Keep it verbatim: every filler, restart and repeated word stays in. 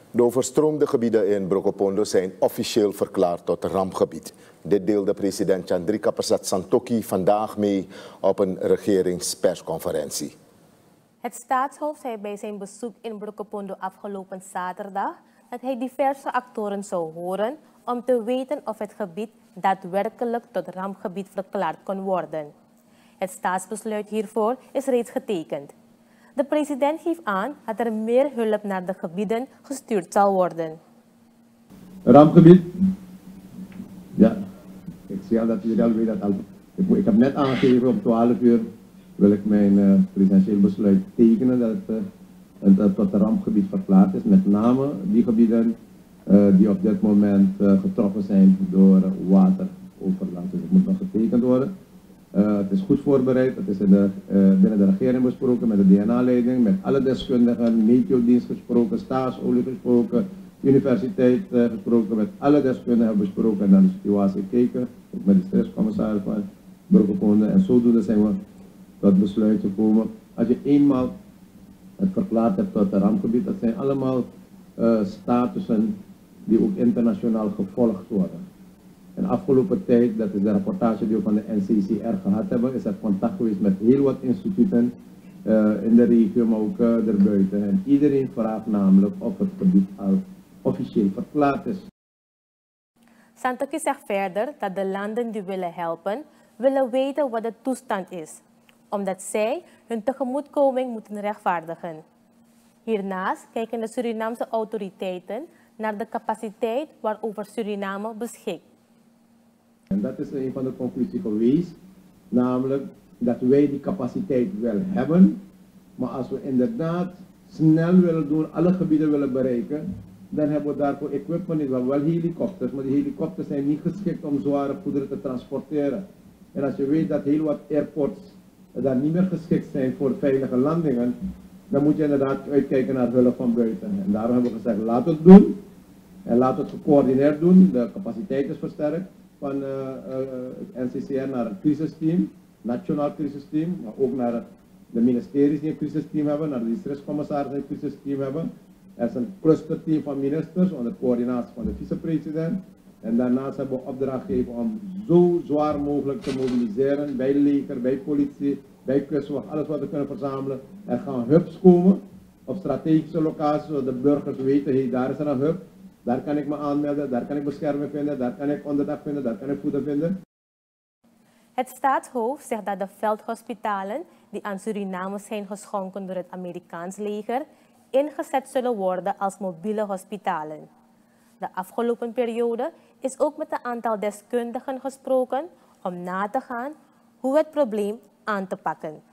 De overstroomde gebieden in Brokopondo zijn officieel verklaard tot rampgebied. Dit deelde president Chandrika Persat Santokhi vandaag mee op een regeringspersconferentie. Het staatshoofd zei bij zijn bezoek in Brokopondo afgelopen zaterdag dat hij diverse actoren zou horen om te weten of het gebied daadwerkelijk tot rampgebied verklaard kon worden. Het staatsbesluit hiervoor is reeds getekend. De president geeft aan dat er meer hulp naar de gebieden gestuurd zal worden. Rampgebied? Ja, ik zie al dat jullie al weten dat al. Ik, ik heb net aangegeven om twaalf uur wil ik mijn uh, presidentieel besluit tekenen dat het, uh, het tot een rampgebied verklaard is. Met name die gebieden uh, die op dit moment uh, getroffen zijn door wateroverlast. Dus het moet nog getekend worden. Uh, het is goed voorbereid, het is in de, uh, binnen de regering besproken, met de D N A-leiding, met alle deskundigen, meteodienst gesproken, staatsolie gesproken, universiteit uh, gesproken, met alle deskundigen besproken en naar de situatie gekeken, ook met de stresscommissaris van Brokopondo. En zodoende zijn we tot besluit gekomen. Als je eenmaal het verklaard hebt tot een rampgebied, dat zijn allemaal uh, statussen die ook internationaal gevolgd worden. En de afgelopen tijd, dat is de rapportage die we van de N C C R gehad hebben, is er contact geweest met heel wat instituten uh, in de regio, maar ook uh, erbuiten. En iedereen vraagt namelijk of het gebied al officieel verklaard is. Santokhi zegt verder dat de landen die willen helpen, willen weten wat de toestand is, omdat zij hun tegemoetkoming moeten rechtvaardigen. Hiernaast kijken de Surinaamse autoriteiten naar de capaciteit waarover Suriname beschikt. En dat is een van de conclusies geweest, namelijk dat wij die capaciteit wel hebben, maar als we inderdaad snel willen doen, alle gebieden willen bereiken, dan hebben we daarvoor equipment niet. We hebben wel helikopters, maar die helikopters zijn niet geschikt om zware goederen te transporteren. En als je weet dat heel wat airports daar niet meer geschikt zijn voor veilige landingen, dan moet je inderdaad uitkijken naar hulp van buiten. En daarom hebben we gezegd, laten we het doen. En laten we het gecoördineerd doen. De capaciteit is versterkt van uh, uh, N C C R naar een crisisteam, nationaal crisisteam, maar ook naar de ministeries die een crisisteam hebben, naar de districtscommissarissen die een crisisteam hebben. Er is een clusterteam van ministers onder coördinatie van de vicepresident. En daarnaast hebben we opdracht gegeven om zo zwaar mogelijk te mobiliseren bij leger, bij politie, bij kustwacht, alles wat we kunnen verzamelen. Er gaan hubs komen op strategische locaties, zodat de burgers weten, hey, daar is er een hub. Daar kan ik me aanmelden, daar kan ik bescherming vinden, daar kan ik onderdak vinden, daar kan ik voeden vinden. Het staatshoofd zegt dat de veldhospitalen die aan Suriname zijn geschonken door het Amerikaans leger ingezet zullen worden als mobiele hospitalen. De afgelopen periode is ook met een aantal deskundigen gesproken om na te gaan hoe het probleem aan te pakken.